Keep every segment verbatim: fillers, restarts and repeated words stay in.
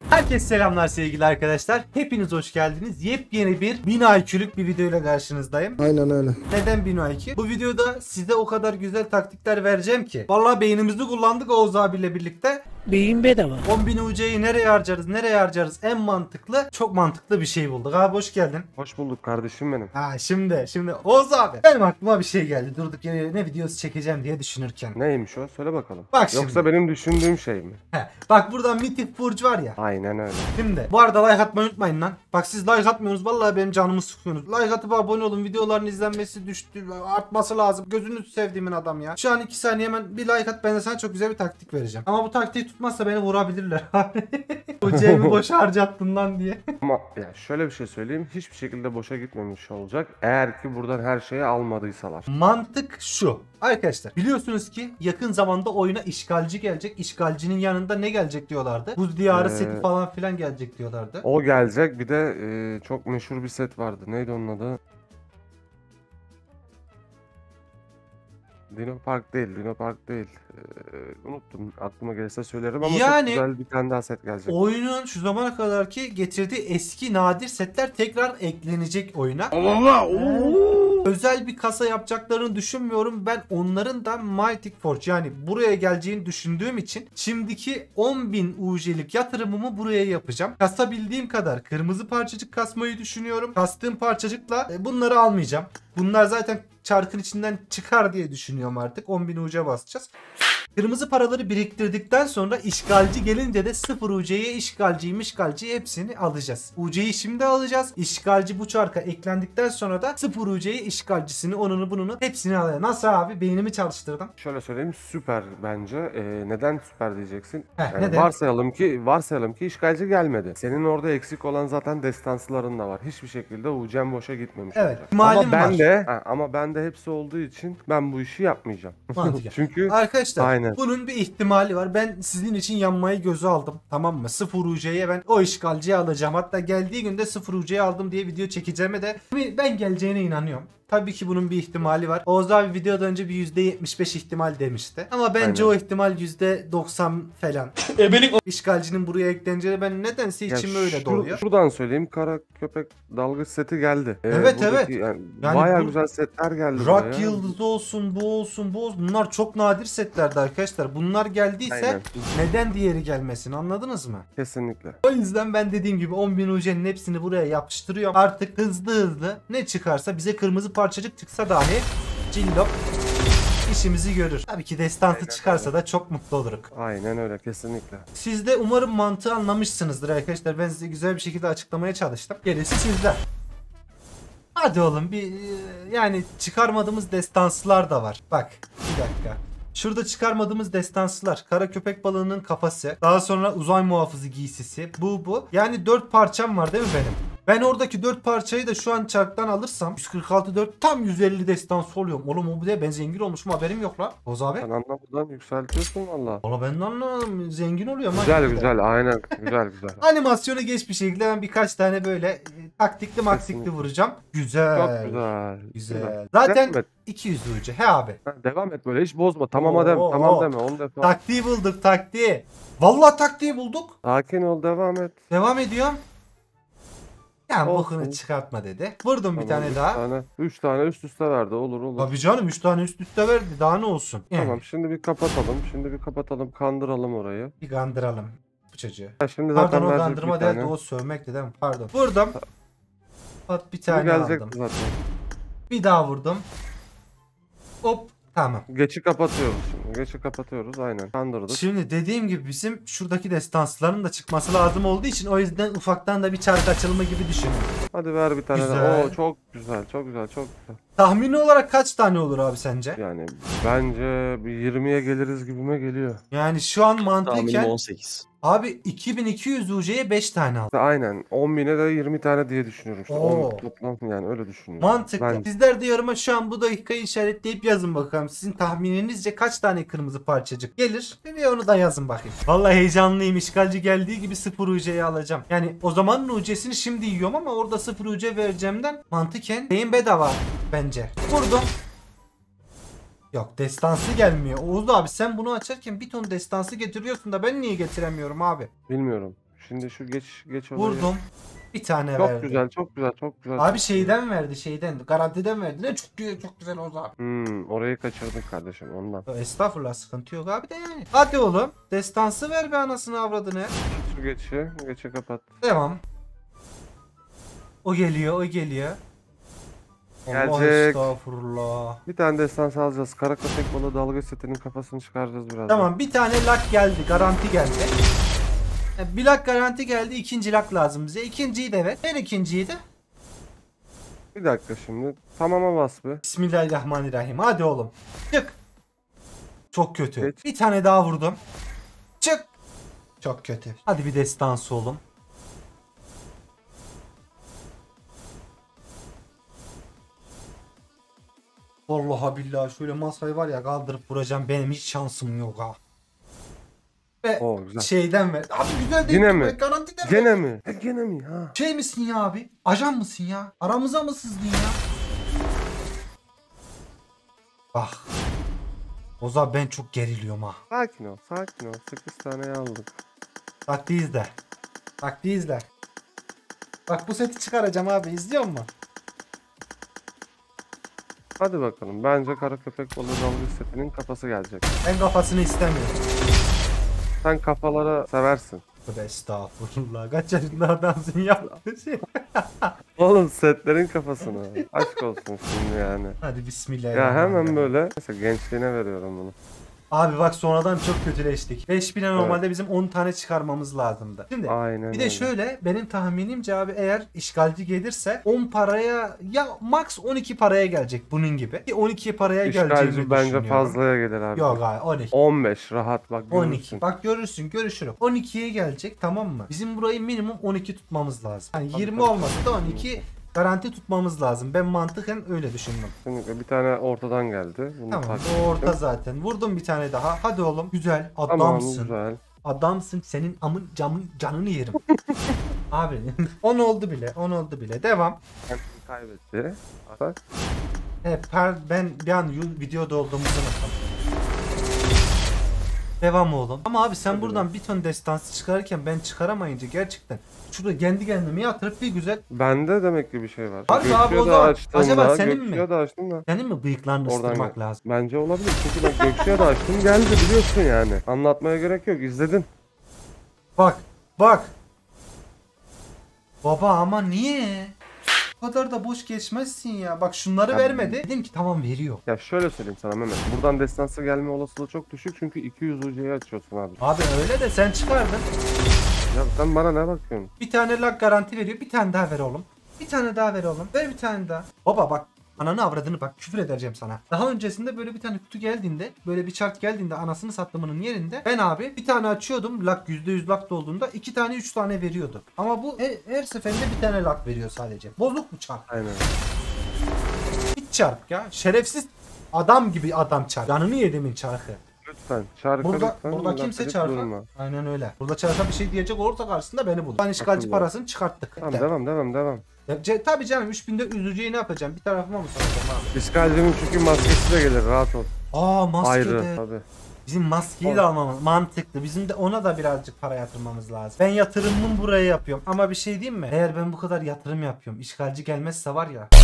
Herkese selamlar sevgili arkadaşlar. Hepiniz hoş geldiniz. Yepyeni bir bin I Q'lük bir videoyla karşınızdayım. Aynen öyle. Neden bin I Q? Bu videoda size o kadar güzel taktikler vereceğim ki. Vallahi beynimizi kullandık Oğuz abiyle birlikte. Beyin bedava. on bin U C'yi nereye harcarız, nereye harcarız en mantıklı, çok mantıklı bir şey bulduk. Abi hoş geldin. Hoş bulduk kardeşim benim. Ha şimdi, şimdi Oğuz abi. Benim aklıma bir şey geldi. Durduk yere ne videosu çekeceğim diye düşünürken. Neymiş o? Söyle bakalım. Bak Yoksa şimdi. benim düşündüğüm şey mi? He, bak buradan Mythic Forge var ya. Aynen öyle. Şimdi bu arada like atmayı unutmayın lan. Bak siz like atmıyorsunuz vallahi benim canımı sıkıyorsunuz. Like atıp abone olun. Videoların izlenmesi düştü. Artması lazım. Gözünü sevdiğimin adam ya. Şu an iki saniye hemen bir like at, ben de sana çok güzel bir taktik vereceğim. Ama bu taktiği tutmazsa beni vurabilirler. O C'mi boş harcattın lan diye. Ama ya şöyle bir şey söyleyeyim. Hiçbir şekilde boşa gitmemiş olacak. Eğer ki buradan her şeyi almadıysalar. Mantık şu. Arkadaşlar biliyorsunuz ki yakın zamanda oyuna işgalci gelecek. İşgalcinin yanında ne gelecek diyorlardı? Buz diyarı Ee, seti falan filan gelecek diyorlardı. O gelecek. Bir de e, çok meşhur bir set vardı. Neydi onun adı? Dino Park değil. Dino Park değil. Ee, unuttum. Aklıma gelirse söylerim ama Yani- çok güzel bir tane daha set gelecek. Oyunun şu zamana kadar ki getirdiği eski nadir setler tekrar eklenecek oyuna. Özel bir kasa yapacaklarını düşünmüyorum. Ben onların da Mythic Forge yani buraya geleceğini düşündüğüm için şimdiki on bin U J'lik yatırımımı buraya yapacağım. Kasabildiğim kadar kırmızı parçacık kasmayı düşünüyorum. Kastığım parçacıkla e, bunları almayacağım. Bunlar zaten çarkın içinden çıkar diye düşünüyorum artık. on bin U C basacağız. Kırmızı paraları biriktirdikten sonra işgalci gelince de sıfır U C'ye işgalciyi işgalci hepsini alacağız. U C'yi şimdi alacağız. İşgalci bu çarka eklendikten sonra da sıfır U C'ye işgalcisini onunu bununu hepsini alacağız. Nasıl abi? Beynimi çalıştırdım. Şöyle söyleyeyim, süper bence. Ee, neden süper diyeceksin? Heh, Yani neden? varsayalım ki varsayalım ki işgalci gelmedi. Senin orada eksik olan zaten destansların da var. Hiçbir şekilde U C'm boşa gitmemiş Evet, olacak. ihtimalim Ama ben var. de ha, ama ben de hepsi olduğu için ben bu işi yapmayacağım. Mantıken. Çünkü Arkadaşlar Aynen. bunun bir ihtimali var. Ben sizin için yanmayı göze aldım. Tamam mı? sıfır U C'ye ben o işgalciyi alacağım. Hatta geldiği günde sıfır U C'yi aldım diye video çekeceğime de ben geleceğine inanıyorum. Tabii ki bunun bir ihtimali var. Oğuz abi videodan önce bir yüzde yetmiş beş ihtimal demişti. Ama bence Aynen. o ihtimal yüzde doksan falan. Ebelik İşgalcinin buraya ekleneceği ben nedense ya içim öyle şu- doğuyor. Şuradan söyleyeyim, kara köpek dalgıç seti geldi. Ee, Evet, buradaki evet. Yani, Yani bayağı bu- güzel setler geldi Rock buraya. yıldızı olsun, bu olsun, bu olsun. Bunlar çok nadir setlerdi arkadaşlar. Bunlar geldiyse Aynen. neden diğeri gelmesin, anladınız mı? Kesinlikle. O yüzden ben dediğim gibi on bin U C'nin hepsini buraya yapıştırıyorum. Artık hızlı hızlı ne çıkarsa, bize kırmızı parçacık çıksa dahi cillop işimizi görür. Tabii ki destansı çıkarsa da çok mutlu oluruz. Aynen öyle, kesinlikle. Siz de umarım mantığı anlamışsınızdır arkadaşlar. Ben size güzel bir şekilde açıklamaya çalıştım. Gerisi sizde. Hadi oğlum bir yani çıkarmadığımız destansılar da var. Bak bir dakika. Şurada çıkarmadığımız destansılar. Kara köpek balığının kafası. Daha sonra uzay muhafızı giysisi. Bu bu. Yani dört parçam var değil mi benim? Ben oradaki dört parçayı da şu an çarktan alırsam yüz kırk altı dört tam yüz elli destansı oluyorum. Oğlum o bir de ben zengin olmuşum, haberim yok lan. Oğuz abi. Sen anlamadan yükseltiyorsun valla. Valla ben de anlamadım. Zengin oluyorum. ha. Güzel güzel, aynen, güzel güzel. Animasyonu geç bir şekilde ben birkaç tane böyle e, taktikli maktikli Kesinlikle. vuracağım. Güzel. Çok güzel. Güzel. Zaten Devam et. iki yüz vurucu. He abi. Ha, devam et böyle, hiç bozma. Tamama Oo, deme, oo, tamam oo. deme, on defa. Taktiği bulduk, taktiği. Vallahi taktiği bulduk. Sakin ol, devam et. Devam ediyorum. Yani Olsun. bokunu çıkartma dedi. Vurdum bir Tamam, tane üç daha. Tane, üç tane üst üste verdi, olur olur. Tabii canım üç tane üst üste verdi. Daha ne olsun? Yani Tamam, şimdi bir kapatalım. Şimdi bir kapatalım, kandıralım orayı. bir kandıralım bu çocuğu. Ya şimdi zaten Pardon, o verecek kandırma bir değil de tane. o sövmek değil mi? Pardon. Vurdum. At bir Şimdi tane gelecek aldım. zaten. Bir daha vurdum. Hop. Tamam. Geçi kapatıyoruz şimdi. Geçi kapatıyoruz, aynen. Kandırdık. Şimdi dediğim gibi bizim şuradaki destansların da çıkması lazım olduğu için o yüzden ufaktan da bir çark açılımı gibi düşünün. Hadi ver bir tane Güzel. daha. Oo, çok güzel, çok güzel, çok güzel. Tahmini olarak kaç tane olur abi sence? Yani bence bir yirmiye geliriz gibime geliyor. Yani şu an Tahminim mantıken on sekiz. abi iki bin iki yüz U C'ye beş tane aldım. Aynen. on bine de yirmi tane diye düşünüyorum işte. Oo. on toplam yani öyle düşünüyorum. Mantıklı. Ben Sizler de yoruma şu an bu dakikayı işaretleyip yazın bakalım. Sizin tahmininizce kaç tane kırmızı parçacık gelir? Bir onu da yazın bakayım. Vallahi heyecanlıyım. İşgalci geldiği gibi sıfır U C'yi alacağım. Yani o zamanın U C'sini şimdi yiyorum ama orada sıfır U C vereceğimden mantıken beyin bedava bence. Vurdum. Yok, destansı gelmiyor. Oğuz abi sen bunu açarken bir ton destansı getiriyorsun da ben niye getiremiyorum abi? bilmiyorum. Şimdi şu geç geç olayı. Vurdum. Bir tane Çok verdi. güzel, çok güzel, çok güzel. Abi şeyden verdi, şeyden. Garantiden verdi. Ne çok güzel, çok güzel oldu abi. Hmm, orayı kaçırdın kardeşim ondan. Estağfurullah, sıkıntı yok abi de yani. Hadi oğlum. Destansı ver be anasını avradını. Şu geçi, geçi kapat. Devam. O geliyor, o geliyor. Allah Gelecek. estağfurullah. Bir tane destans alacağız. Kara köpek balığı dalga setinin kafasını çıkaracağız biraz. Tamam, bir tane lak geldi, garanti geldi. Yani bir lak garanti geldi, ikinci lak lazım bize. İkinciyi de ver. Ver ikinciyi de. Bir dakika şimdi. Tamama bas be. Bismillahirrahmanirrahim. Hadi oğlum. Çık. Çok kötü. Geç. Bir tane daha vurdum. Çık. Çok kötü. Hadi bir destansı oğlum. Vallahi billahi şöyle masayı var ya kaldırıp vuracağım, benim hiç şansım yok ha. Ve Oo, güzel. şeyden ver. Abi güzel değil. Yine mi? mi? Garantiden ver. Gene mi? E, gene mi? Ha. Şey misin ya abi? Ajan mısın ya? Aramıza mı sızdın ya? Bak. O zaman ben çok geriliyorum ha. Sakin ol, sakin ol. sekiz tane aldık. Taktiği izle. Taktiği izle. Bak bu seti çıkaracağım abi, izliyor musun? Hadi bakalım. Bence kara köpek balığı dalga setinin kafası gelecek. Ben kafasını istemiyorum. Sen kafalara seversin. Tövbe estağfurullah. Kaç yaşında adamsın ya? Oğlum setlerin kafasını. Aşk olsun şimdi yani. Hadi Ya bismillahirrahmanirrahim. hemen böyle. Mesela gençliğine veriyorum bunu. Abi bak sonradan çok kötüleştik. beş bine normalde bizim on tane çıkarmamız lazımdı. Şimdi Aynen bir de öyle. şöyle, benim tahminimce abi eğer işgalci gelirse on paraya ya max on iki paraya gelecek bunun gibi. Ki on iki paraya geleceğini İşgalci bence düşünüyorum. fazlaya gelir abi. Yok abi on iki. on beş rahat bak on görürsün. iki. Bak görürsün, görüşürüm. on ikiye gelecek, tamam mı? Bizim burayı minimum on iki tutmamız lazım. Yani Tabii, yirmi tabii. olmasa da on iki garanti tutmamız lazım. Ben mantıken öyle düşündüm. Kesinlikle bir tane ortadan geldi. Bunu Tamam, takip o orta ettim. zaten. Vurdum bir tane daha. Hadi oğlum. Güzel. Tamam Adamsın. güzel. Adamsın, senin amın camın canını yerim. Abi on oldu bile, on oldu bile. Devam. Kendini kaybetti. Bak. Hep her, ben bir an yu- videoda olduğumuzu unuttum. Devam oğlum. Ama abi sen Hadi buradan bir ton destansı çıkarırken ben çıkaramayınca gerçekten şurada kendi kendime yatırıp bir güzel. Bende demek ki bir şey var. Harbi abi, o Göksu'ya da zaman açtığımda, acaba senin mi? Göksu'ya da açtım da. Senin mi bıyıklarını Oradan ısırmak gel. lazım? Bence olabilir. Çünkü ben Göksu'ya da açtım geldi biliyorsun yani. Anlatmaya gerek yok. İzledin. Bak, bak. Baba ama niye? Bu kadar da boş geçmezsin ya. Bak şunları Ya- vermedi. Dedim ki tamam, veriyor. Ya şöyle söyleyeyim sana Mehmet. Buradan destansı gelme olasılığı çok düşük çünkü iki yüz U C'yi açıyorsun abi. Abi öyle de sen çıkardın. Ya sen bana ne bakıyorsun? Bir tane lag garanti veriyor. Bir tane daha ver oğlum. Bir tane daha ver oğlum. Ver bir tane daha. Baba bak. Ananı avradını bak, küfür edeceğim sana. Daha öncesinde böyle bir tane kutu geldiğinde, böyle bir çark geldiğinde anasını sattımının yerinde ben abi bir tane açıyordum, lak yüzde yüz lak olduğunda iki tane üç tane veriyordu. Ama bu her, her seferinde bir tane lak veriyor sadece. Bozuk mu çark? Aynen. Hiç çark ya. Şerefsiz adam gibi adam çark. Canını yedimin çarkı. Lütfen. Şarkı Burada, lütfen. burada laf kimse edip çarka. durma. Aynen öyle. Burada çarka bir şey diyecek olursa karşısında beni bulur. Ben işgalci Akıllı. parasını çıkarttık. Tamam De- devam devam devam. Ya, ce- tabii canım, üç binde üzücüyü ne yapacağım? Bir tarafıma mı soracağım abi? İşgalcinin çünkü maskesi de gelir rahat ol. Aa, maske Ayrı de. tabii. Bizim maskeyi de almamız mantıklı. Bizim de ona da birazcık para yatırmamız lazım. Ben yatırımımı buraya yapıyorum. Ama bir şey diyeyim mi? Eğer ben bu kadar yatırım yapıyorum, işgalci gelmezse var ya.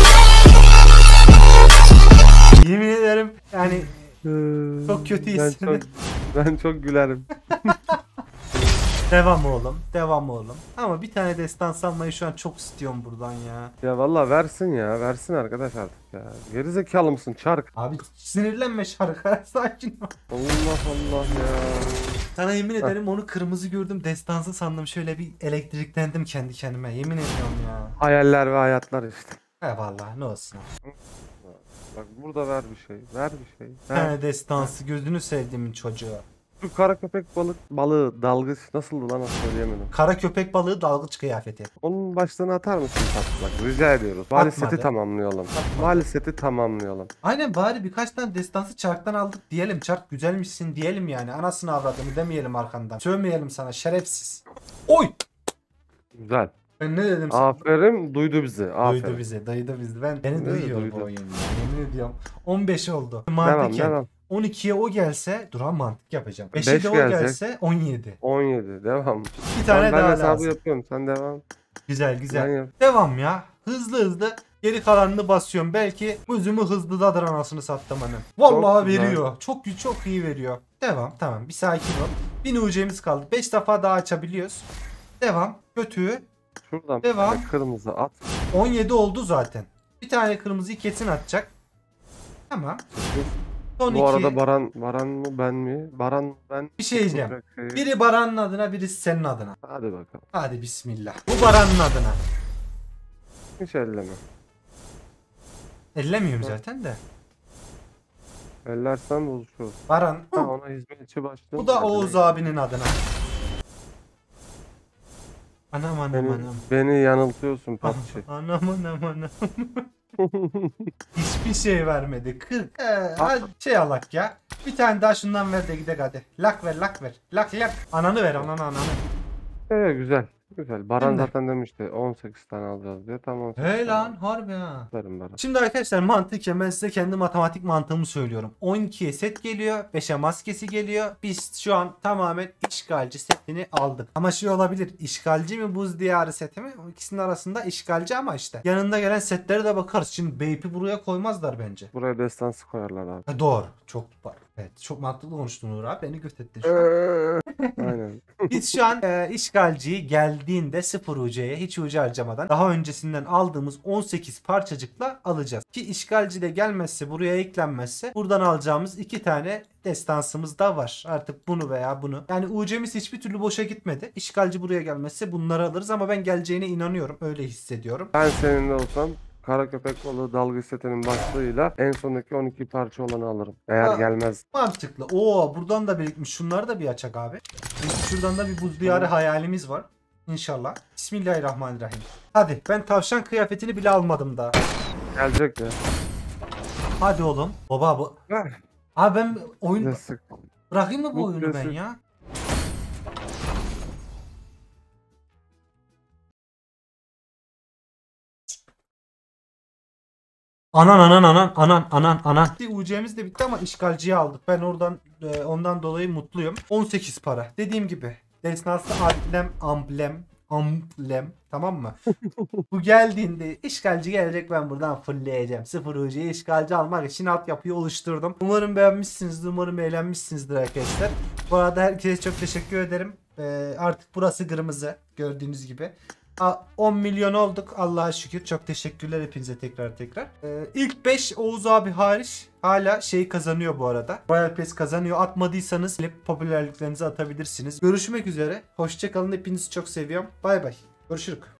Yemin ederim yani çok kötü ben hissederim. çok, ben çok gülerim. Devam oğlum. Devam oğlum. Ama bir tane destan salmayı şu an çok istiyorum buradan ya. Ya vallahi versin ya. Versin arkadaş artık ya. Gerizekalı mısın çark? Abi sinirlenme şarkı. Sakin ol. Allah Allah ya. Sana yemin ederim onu kırmızı gördüm, destansı sandım. Şöyle bir elektriklendim kendi kendime. Yemin ediyorum ya. Hayaller ve hayatlar işte. Eyvallah, ne olsun. Bak burada ver bir şey. Ver bir şey. Bir Ver. tane destansı, gözünü sevdiğimin çocuğu. Şu kara köpek balık balığı dalgıç nasıldı lan nasıl söyleyemedim. Kara köpek balığı dalgıç kıyafeti. Onun başlığını atar mısın tatlak? Rica ediyoruz. Vali Atmadı. seti tamamlayalım. Vali seti tamamlayalım. Aynen, bari birkaç tane destansı çarktan aldık diyelim. Çark güzelmişsin diyelim yani. Anasını avradını demeyelim arkandan. Sövmeyelim sana şerefsiz. Oy! Güzel. Ben ne dedim sana? Aferin duydu bizi. Aferin. Duydu bizi, duydu bizi. Ben beni Evet, duyuyor duydu. bu oyun ya. Yemin ediyorum. on beş oldu. Devam Mantıken. devam. on ikiye o gelse, duran mantık yapacağım. beşe Beş de o gelecek. gelse on yedi. on yedi. Devam. Bir tane Ben daha hesabı lazım. yapıyorum. Sen devam. Güzel Ben güzel. yap. Devam ya. Hızlı hızlı geri kalanını basıyorum. Belki gözümü hızlıdadır anasını sattım hemen. Vallahi Çok güzel. veriyor. Çok çok iyi veriyor. Devam. Tamam. Bir sakin ol. Bir ucemiz kaldı. beş defa daha açabiliyoruz. Devam. Kötü. Şuradan Devam. bir tane kırmızı at. on yedi oldu zaten. Bir tane kırmızıyı kesin atacak. Tamam. Son Bu iki. arada Baran Baran mı ben mi? Baran mı ben. Bir şey diyeceğim. Çok şey. Biri Baran'ın adına, birisi senin adına. Hadi bakalım. Hadi bismillah. Bu Baran'ın adına. Hiç elleme. Ellemiyorum zaten de. Ellersen buluşuruz. Baran. Ha, ona hizmetçi başlıyor. Bu da Oğuz abinin adına. Anam anam Beni, anam. beni yanıltıyorsun patçı. Anam anam anam. Hiçbir şey vermedi. kırk. Ee, al şey alak ya. Bir tane daha şundan ver de gidek hadi. Lak ver lak ver. Lak lak. Ananı ver ananı ananı. Evet güzel. Güzel. Baran Değil mi? zaten demişti on sekiz tane alacağız diye. Tamam. on sekiz Hey tane lan harbi ha. Verim Baran. Şimdi arkadaşlar mantıken ben size kendi matematik mantığımı söylüyorum. on ikiye set geliyor. beşe maskesi geliyor. Biz şu an tamamen işgalci setini aldık. Ama şey olabilir. İşgalci mi buz diyarı seti mi? O ikisinin arasında işgalci ama işte. Yanında gelen setlere de bakarız. Şimdi Bape'i buraya koymazlar bence. Buraya destansı koyarlar abi. Ha, doğru. Çok var. Evet, çok mantıklı konuştun Uğur abi. Beni götürdün şu an. Aynen. Biz şu an e, işgalciyi geldiğinde sıfır U C'ye hiç U C harcamadan daha öncesinden aldığımız on sekiz parçacıkla alacağız. Ki işgalci de gelmezse, buraya eklenmezse buradan alacağımız iki tane destansımız da var. Artık bunu veya bunu. Yani U C'miz hiçbir türlü boşa gitmedi. İşgalci buraya gelmezse bunları alırız ama ben geleceğine inanıyorum. Öyle hissediyorum. Ben seninle olsam Kara Köpek Balığı dalga setinin başlığıyla en sondaki on iki parça olanı alırım. Eğer Ha. gelmez. Mantıklı. Oo buradan da birikmiş. Şunları da bir açak abi. Çünkü şuradan da bir buz diyarı hayalimiz var. İnşallah. Bismillahirrahmanirrahim. Hadi ben tavşan kıyafetini bile almadım daha. Gelecek ya. Hadi oğlum. Baba bu. Ver. Abi ben oyun Bize sık. bırakayım mı bu Bu oyunu ben klasik. ya? Anan anan anan anan anan anan. U C'miz de bitti ama işgalciyi aldık. Ben oradan e, ondan dolayı mutluyum. on sekiz para. Dediğim gibi. Destansı amblem amblem amblem tamam mı? Bu geldiğinde işgalci gelecek, ben buradan fullleyeceğim. Sıfır U C'yi işgalci almak için altyapıyı oluşturdum. Umarım beğenmişsinizdir. Umarım eğlenmişsinizdir arkadaşlar. Bu arada herkese çok teşekkür ederim. Ee, artık burası kırmızı gördüğünüz gibi. on milyon olduk Allah'a şükür. Çok teşekkürler hepinize tekrar tekrar. Ee, ilk beş Oğuz abi hariç hala şey kazanıyor bu arada. Royal Pass kazanıyor. Atmadıysanız gelip popülerliklerinizi atabilirsiniz. Görüşmek üzere. Hoşçakalın. Hepinizi çok seviyorum. Bay bay. Görüşürüz.